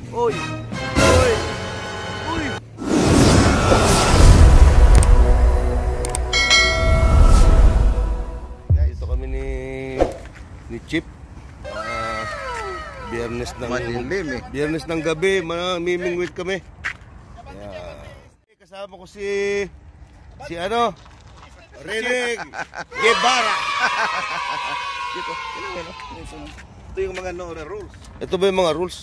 Uy! Uy! Uy! Guys, ito kami ni Chip. Biyernes ng gabi, mamimingwit kami. Kasama ko si Renig Guevara. Ito yung mga know the rules. Ito ba yung mga rules?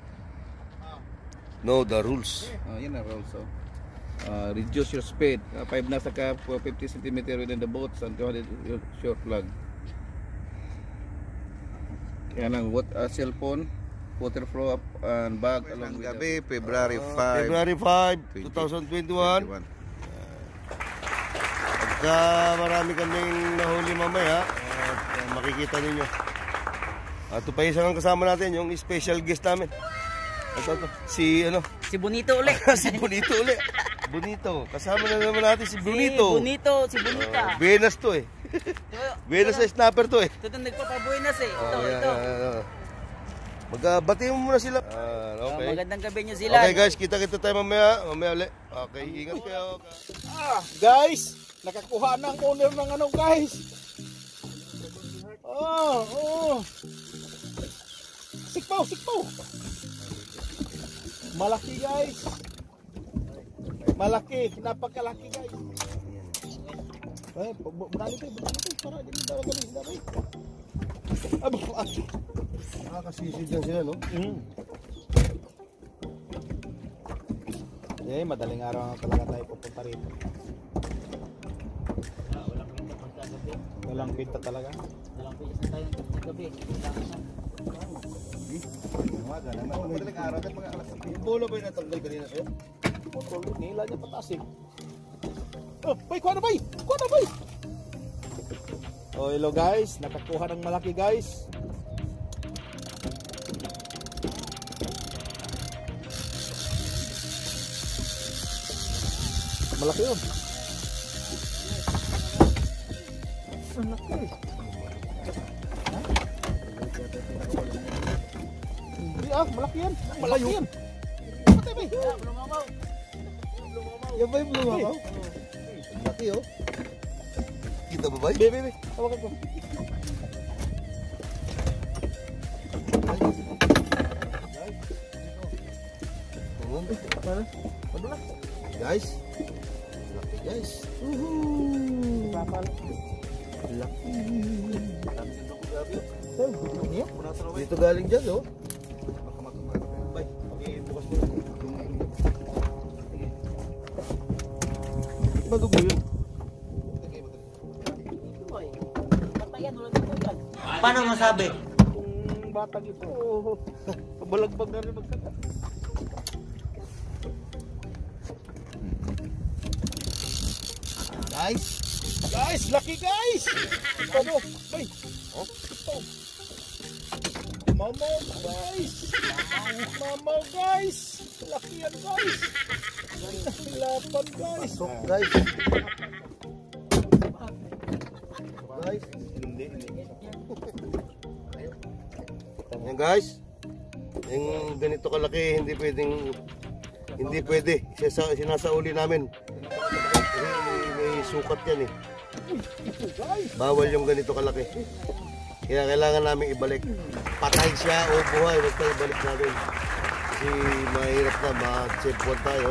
Know the rules. Yan ang rules. Reduce your speed. 5 knots ka 50 cm within the boats and 200 short flag. Yan ang cellphone, water flow up and bag along with gabi, February 5, February 5, 2021. Pagka marami kaming nahuli mamaya, makikita ninyo. Ito pa isang kasama natin, yung special guest namin. Ito. Si Bonito uli. Si Bonito uli. Bonito. Kasama na naman natin si Bonito. Si Bonita. Buenas to eh. Buenas sa snapper to eh. Ito nagpapabuenas eh. Ito. Magbati mo muna sila. Okay. Magandang gabi nyo sila. Okay guys, kita tayo mamaya. Mamaya ulit. Okay, ingat kayo. guys, nakakuha na ang owner ng ano guys. Sikpaw. Malaki guys. Malaki, napakalaki guys. Bunali tayo, para din daw galing sila tayo. Nakakasisid yan sila, no? Madaling araw talaga tayo pupunta rito. Walang pinta talaga. Walang pinta tayo ng gabi. Madaling araw tayo mga alas. Yung bola ba yung natanggal kanina sa'yo? Nila niya pataas eh. Bay, kuha na bay! Hello guys, nakakuha ng malaki guys. Malaki yun. Malaki. Hindi malaki yan. Malaki yan. Patay bay. Lumamaw. Yan ba yung lumamaw? Malaki oh. Kita ba ba? Bebe. Hawakan ko. Guys. Laki guys. Laki. Dito galing dyan oh. Bay, bukas mo. Madugo yun. Paano masabi? Kung batang ito, balagbag na rin magkata. Guys, laki guys! Ito, bay! Ito. Mamaw guys! Laki yan guys! Lapan guys! Pasok guys. Guys, hindi. Yan guys. Yung ganito kalaki, hindi pwede. Sinasauli namin. Kasi may sukat yan eh. Bawal yung ganito kalaki. Kaya kailangan namin ibalik. Patay siya o buhay, basta ibalik natin. Kasi mahirap na, ma-save tayo.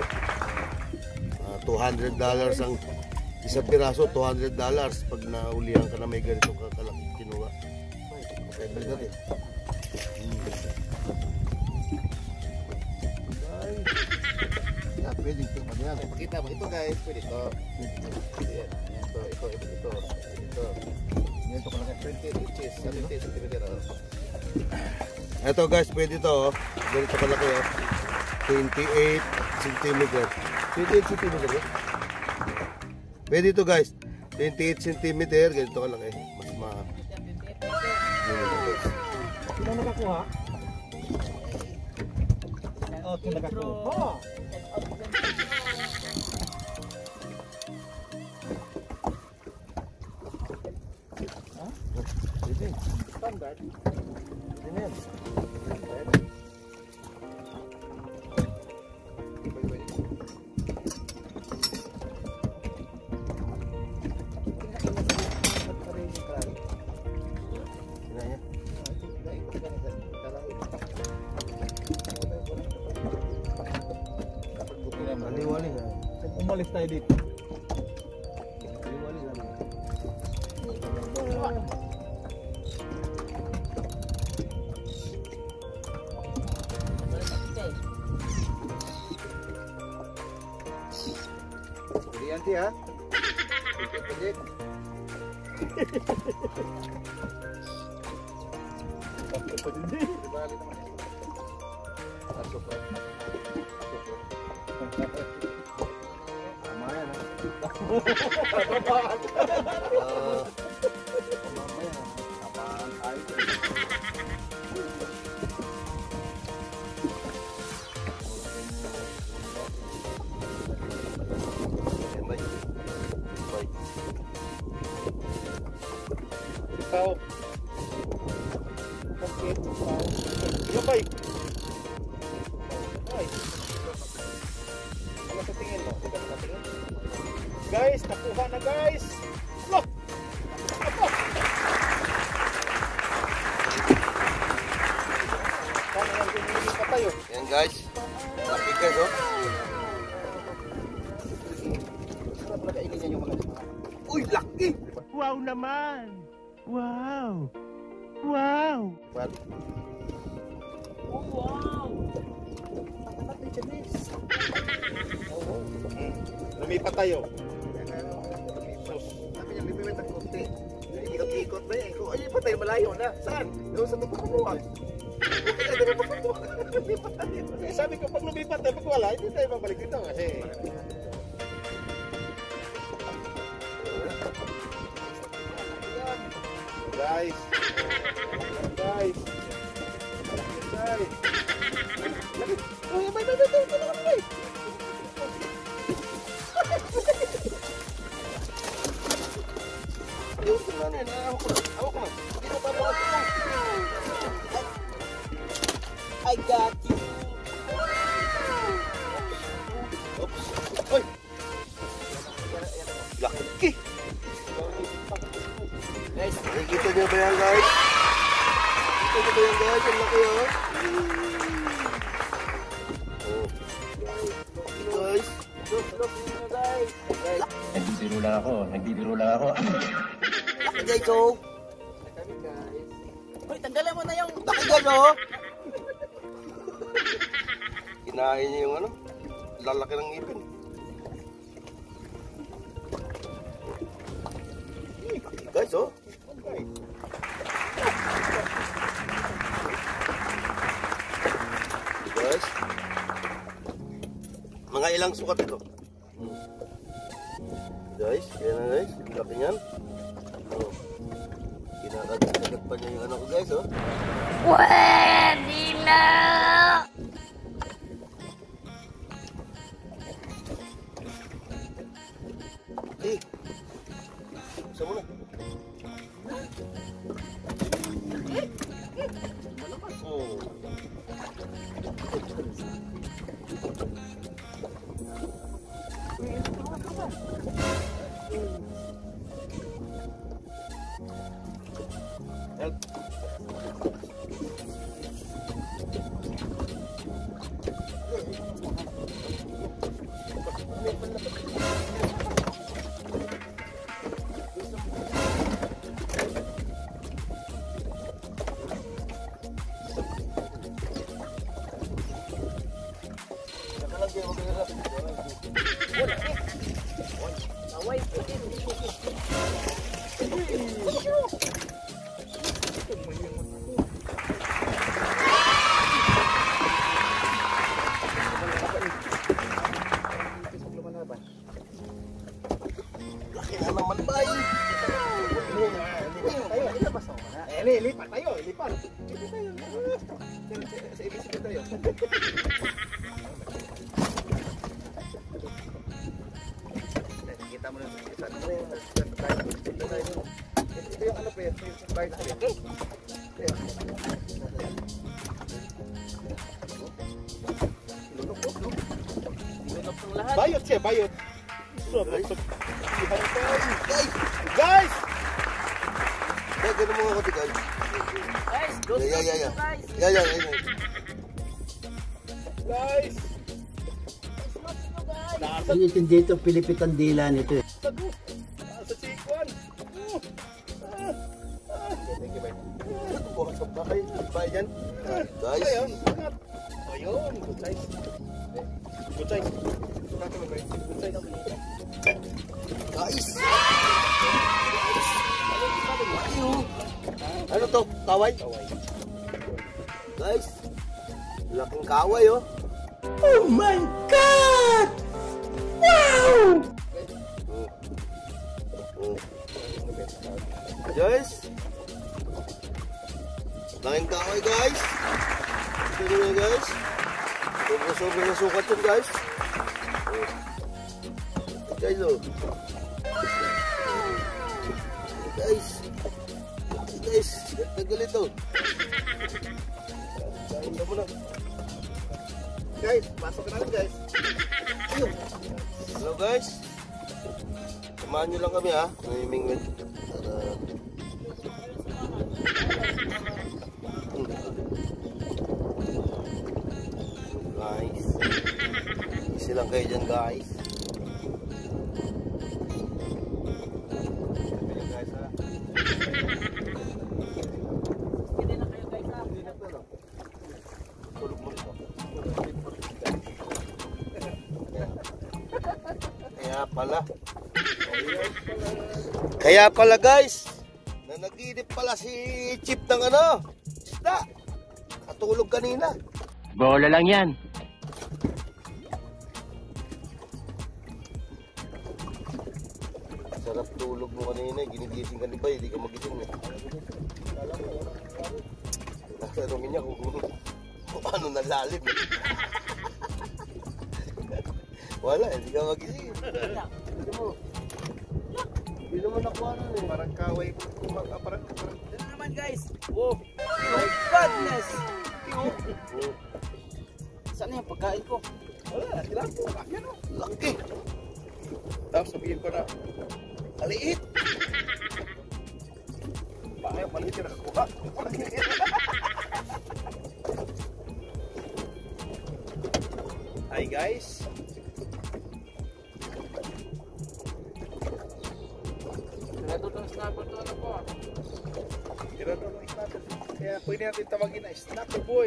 $200 ang isang piraso, $200 pag naulihan ka na may ganitong kakalaki kinuha. Okay, balik natin. Pwede ito pa yan. Pakita mo ito guys, pwede ito. Ito. Ganito ka lang 20 inches, 70 cm. Ito guys, pwede ito oh. Ganito kalaki oh. 28 cm. 28 cm eh. Pwede ito guys. 28 cm, ganito kalaki. Mas Sino nakakuha? Okay, nakakuha. Standard. umalis tayo dito. Yanti ha. Pwede. Balik naman. Super. Tama yan ha. Tao. Okay. Yung bay. Ay. Ano sa tingin mo? Ikaw na tingin. Guys, nakuha na guys. Look. Ako. Paano yan pinili pa tayo? Yan guys. Laki guys oh. Sarap na kainin niya yung mga Uy, laki. Wow naman! Wow! Wow! well. Oh, wow. Lumipat tayo. Sabi niya, bibibit ang konti. Ikot-ikot ba yan? Ay, pa tayo malayo na. Saan? Doon sa tutukuan. Eh, sabi ko, pag lumipat tayo, pag wala, hindi tayo mabalik dito kasi guys. Guys. Guys. Oh, bay. Ayun, tingnan yan. Hawak ko na. Hindi mo pa mga I got you. Oops. Uy. Laki. Guys, Nakikita niyo ba yan guys? Nakikita niyo ba yan guys? Ang laki oh. Oh. Guys. look nyo guys. Guys, Nagbibiro lang ako. Laki guys oh. uy, tanggalan mo na yung... Laki guys oh. Kinain niya yung ano. Lalaki ng ngipin. Guys oh. Guys. Mga ilang sukat ito. Guys, yan na guys. Laki niyan. Oh. Kinakagat pa niya yung ano ko guys oh. Pwede na! Eh. Saan mo na? Oh. Help. Kahwai, pwede. Laki na naman bay. Lipat tayo. Lipat tayo. Sa ibig tayo. Kita mo na sa ito yung ano pa yun, yung bayad sa Okay. Lunok ng lahat. bayot siya, bayot. Guys. Guys! Guys, ganun mo ako guys. Guys, go Yeah. guys. Yeah. Guys! Look nyo guys. Inintindi ito, Pilipit ang dila nito eh. Sa chikwan. Thank you, bye. Bukas sa bakay. Bye yan. Guys. Ayun, good size. Good size. Good size. Guys. Ano to? Kahwai? Guys. Laking kahwai oh. Oh my God! Wow! Guys. Laking kahwai guys. Ito na guys. Sobrang nasukat yun guys. Guys oh. Guys. Guys. Galit oh. Kain mo na. Guys, pasok na rin guys. Hello guys. Samahan nyo lang kami ha. Namimingwit. Guys. Easy lang kayo dyan guys. Kaya pala guys, na naginip pala si Chip ng ano, isda. Katulog kanina. Bola lang yan. Sarap tulog mo kanina, ginigising ka ni Bay, hindi ka magising eh. Natanungin niya kung ano nalalim eh. Wala, hindi ka magising. Hindi naman ako ano eh. Parang kaway. Parang. Ito naman guys. Oh my goodness. Saan yung pagkain ko? Wala, sila po. Yan o. Laki. Tapos sabihin ko na, kaliit. Bakit maliit yung nakakuha? Hi guys. Tirado ng snapper to ano po. Tirado ng snapper. Kaya pwede natin tawagin na snapper boy.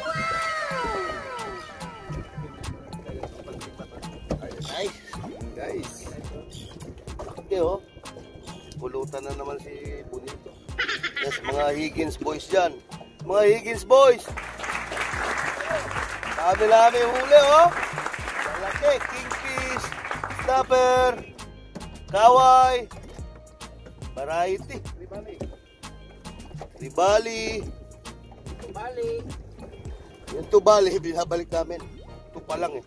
Ay, Guys. okay oh. Pulutan na naman si Bonito. Yes, mga Higgins boys dyan. Mga Higgins boys. Dami-dami huli oh. Malaki, kingfish, snapper, kahwai, variety, ribali. Bali. Yung tubali, binabalik namin. Ito pa lang eh.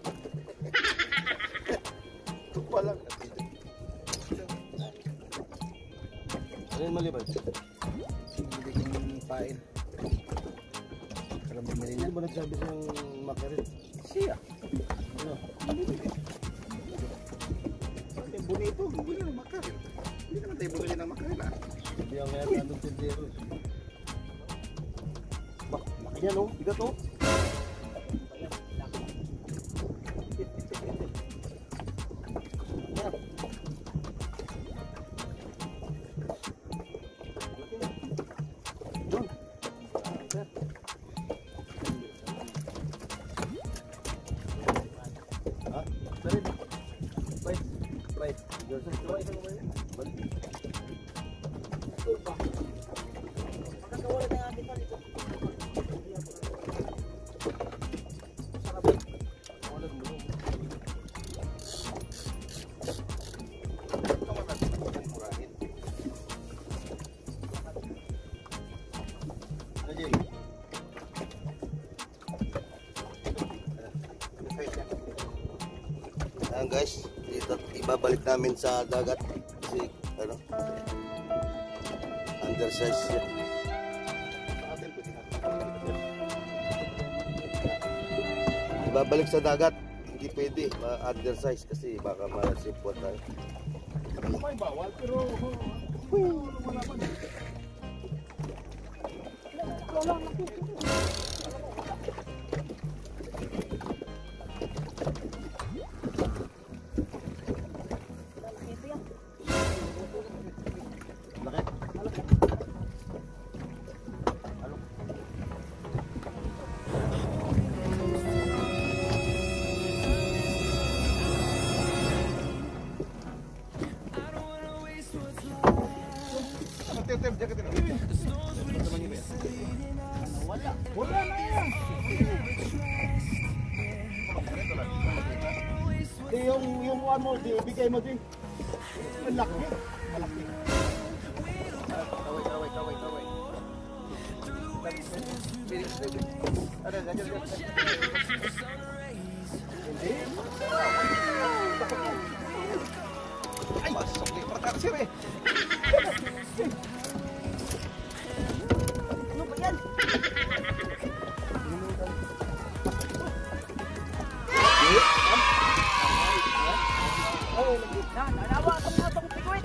Ito pa lang. Ano yung maliban? Hindi kong pain. Pero bumili Hindi ba nagsabi siyang makarit? siya. Ano? Bonito, bumili ng makarel. Hindi naman tayo bumili ng makarel ah. Hindi ang ngayon anong tindero eh. Bak, laki yan oh. Bigat oh. Magkakawalan na natin pa dito. Ayan guys, dito ibabalik namin sa dagat kasi ano, undersize siya. Ibabalik sa dagat, hindi pwede ma-undersize kasi baka ma-sipot tayo. May bawal pero wala pa. Wala na yan. Di yung one mo, di ibigay mo din. Malaki. Malaki. Kaway. Ay, masuk di pertaksir eh. Ano ba yan? Nanawa ka mga itong piguit.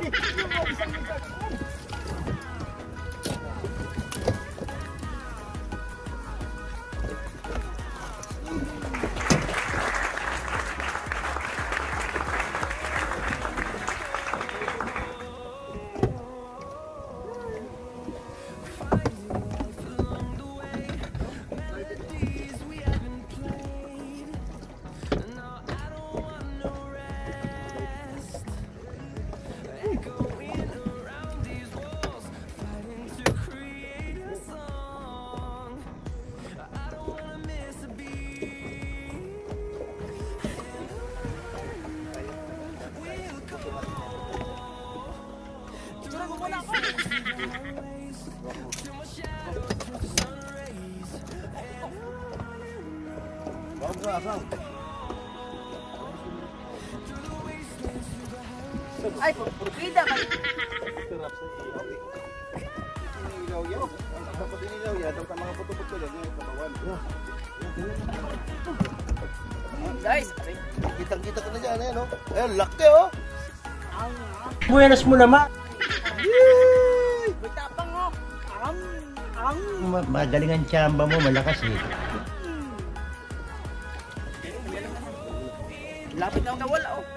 Ay, pida man. Ilaw yan. Dapat inilaw yan. Dapat mga puto-puto yan. Yung katawan. Guys, Kitang-kita ka na dyan, eh, no? Eh, laki, oh! Buenas mo naman. may tapang oh. Ang. Magaling ang tsamba mo, malakas eh. Lapit na nawala oh.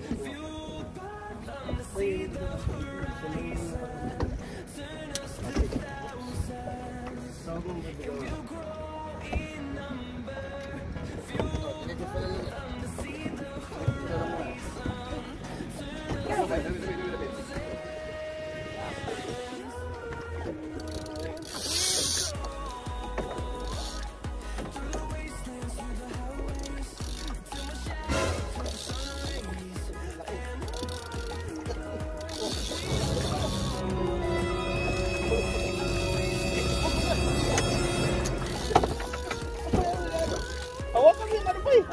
Hawakan mo yung ano pa eh.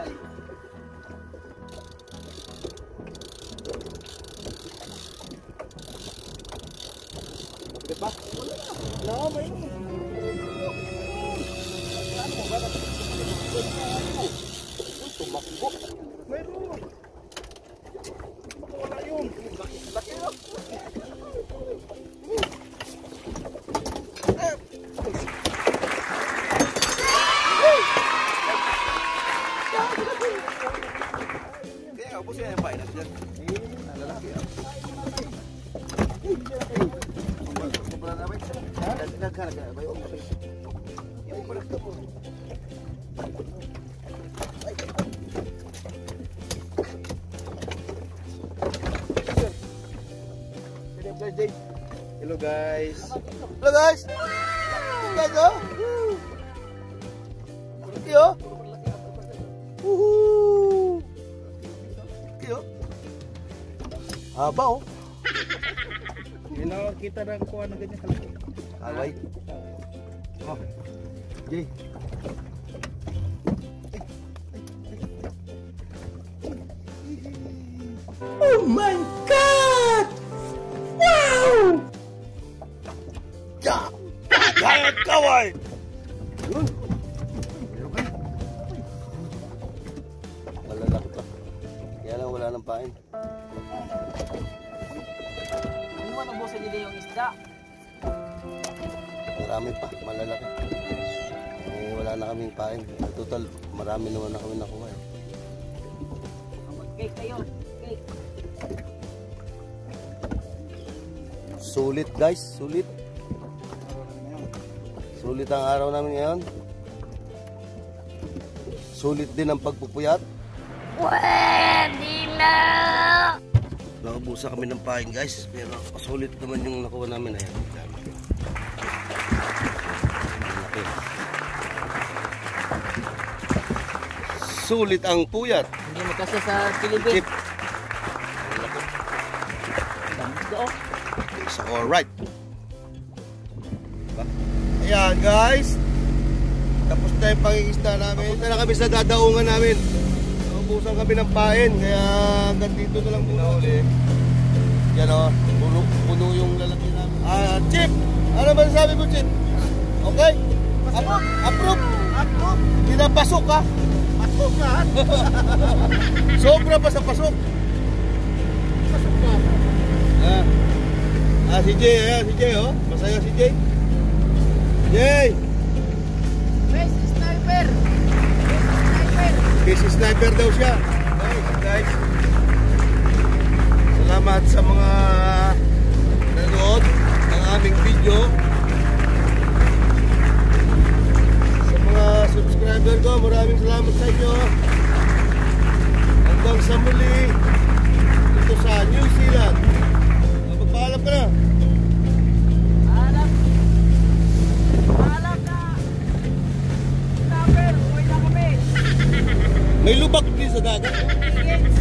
Diba? Wala na, may tumakbo. Mayroon. Wala yun. Laki yun. Kaya ubos yan yung painas dyan. Lalaki ah. Sobrang namin. Naghanap ka ba yun? Yung balik ka po. Hello guys. Hello, guys! Hey, guys, oh! Laki, oh! Woohoo! Laki, oh! Haba, oh! Yun ako kita na kuha na ganyan kalaki. Kahwai. Oh. Jay. Oh my God! Wow! Ya! Giant Kahwai! Malalaki pa. Kaya lang wala ng pain. Ano man ubusin nila yung isda? Marami pa, malalaki. Eh, wala na kaming pain. Total, marami naman na kami nakuha eh. Mag-cake kayo. Cake. Sulit guys, sulit. Sulit ang araw namin ngayon. Sulit din ang pagpupuyat. Pwede na! Naubusan kami ng pain guys, pero sulit naman yung nakuha namin. Ayan, okay. Sulit ang puyat. Hindi mo kasi sa kilibit. Chip. It's alright. Ayan guys, tapos na yung pangingisda namin. Punta na kami sa dadaungan namin. Naubusan kami ng pain, kaya hanggang dito na lang muna ulit. Yan o, puno yung lalaki namin. Chip! Ano ba sabi mo, Chip? Okay? Approve! Approve! Pinapasok ka? Pasok ka? Sobra pa sa pasok. Pasok ka. Si Jay, ayan, si Jay, oh. Masaya si Jay. Jay! Best sniper! Best sniper! Busy sniper daw siya. Guys. Salamat sa mga nanood ng aming video. Sa mga subscriber ko, maraming salamat sa inyo. Hanggang sa muli dito sa New Zealand. Magpaalam ka na. Alam na! Sniper! Uwi na kami! May lubak din sa dagat. Tickets!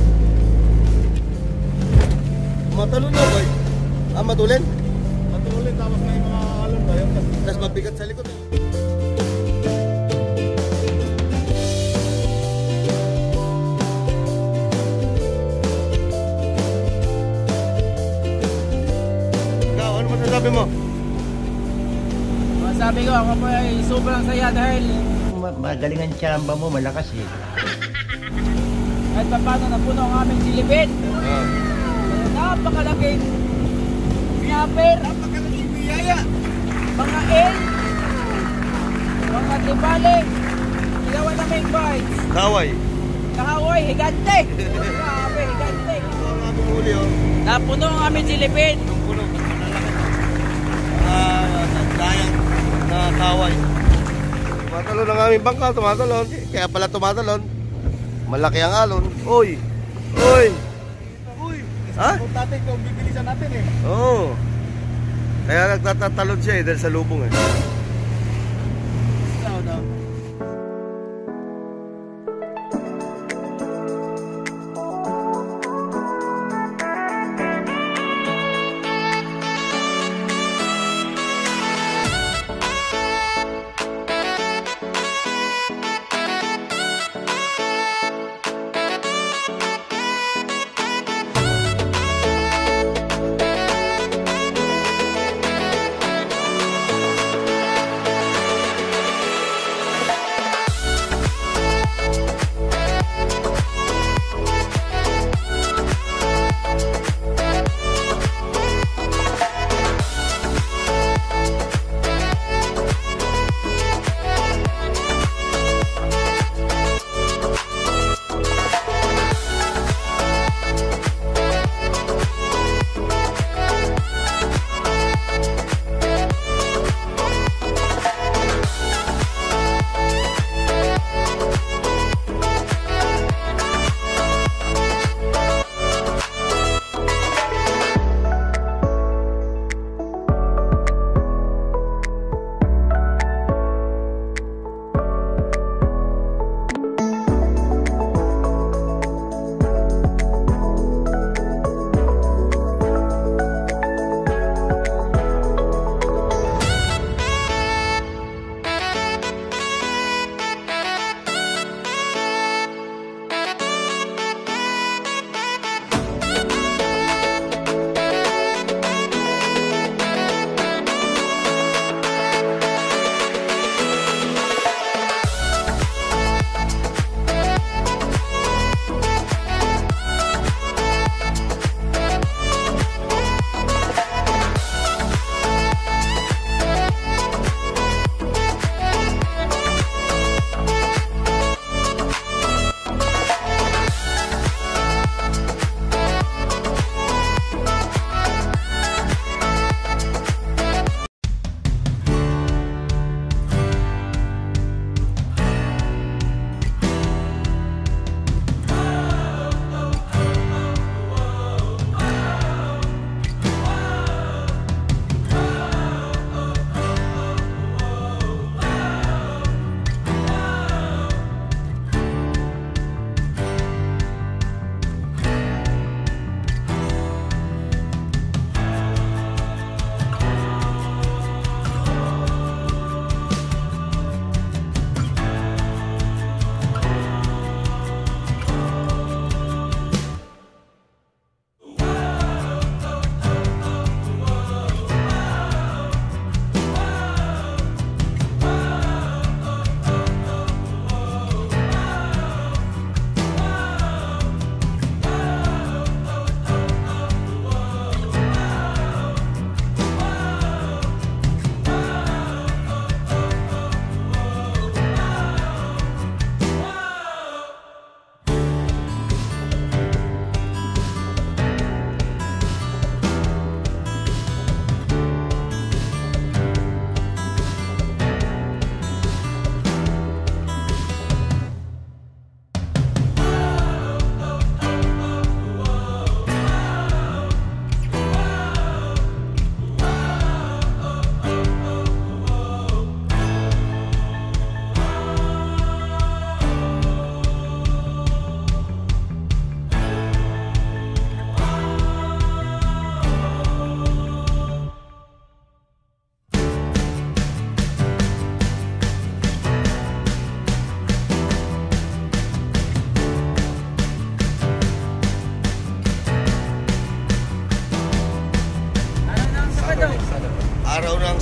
Matalon na boy. Matulin? Matulin, tapos may mga alam ba yun? Tapos mabigat sa likod. Ikaw, ano masasabi mo? Masabi ko, ako po ay sobrang saya dahil Magaling ang tsamba mo, malakas eh. kahit pa paano napuno ang aming silipin. Napakalaking snapper. Napakalaking biyaya. Mga L. Mga tribale. Ilawan na may bites. Kahwai. Kahaway, higante. Grabe, higante. Ito ang aming huli oh. Napuno ang aming silipin. Puno. Dayang na kahwai. Tumatalon ang aming bangka, tumatalon. Kaya pala tumatalon. Malaki ang alon. Uy! Uy! Uy! Ha? Kung natin kung bibilisan natin eh. Oo. Kaya nagtatatalon siya dahil sa lubong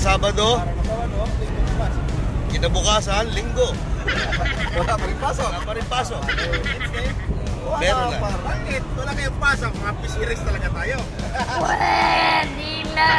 Sabado. Kinabukasan, Linggo. Wala pa rin pasok. Wala pa rin pasok. Wala Meron na. pa. Bakit? Wala kayong pasok. Mga pisiris talaga tayo. Pwede na.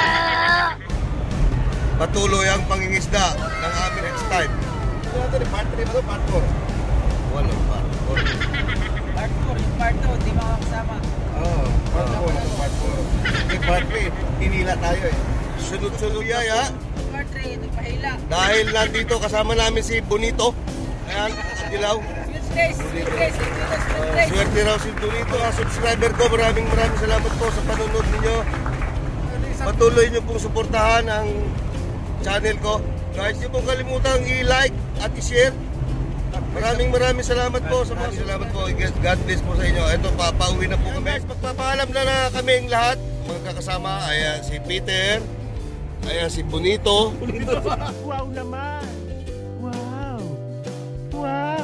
Patuloy ang pangingisda ng amin next time. Ito natin, part 3 ba ito? Part 4? Wala pa. Part 4, yung part 2, di makakasama. Oo, part 4. Part 4. Hindi, part 3. Hinila tayo eh. Sunod-sunod yaya. Part 3, nagpahila. Dahil nandito kasama namin si Bonito. Ayan, Dilaw. Sweet days, sweet days. Swerte raw si Bonito. Subscriber ko, maraming salamat po sa panonood ninyo. Patuloy nyo pong suportahan ang channel ko. Guys, hindi pong kalimutang i-like at i-share. Maraming salamat po sa mga salamat po. God bless po sa inyo. Ito, pauwi na po kami. Guys, magpapaalam na kaming lahat. Magkakasama, ayan si Peter, ayan si Bonito. Wow naman! Wow! Wow!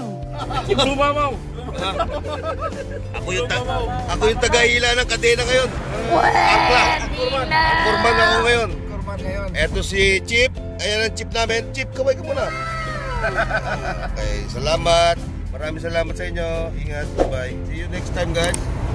Ako yung tagahila ng kadena ngayon. Angkla. Kurman ako ngayon. Kurman ngayon. Eto si Chip. Ayan ang Chip namin. Chip, kaway ka muna. Okay, salamat. Maraming salamat sa inyo. Ingat. Bye. See you next time, guys.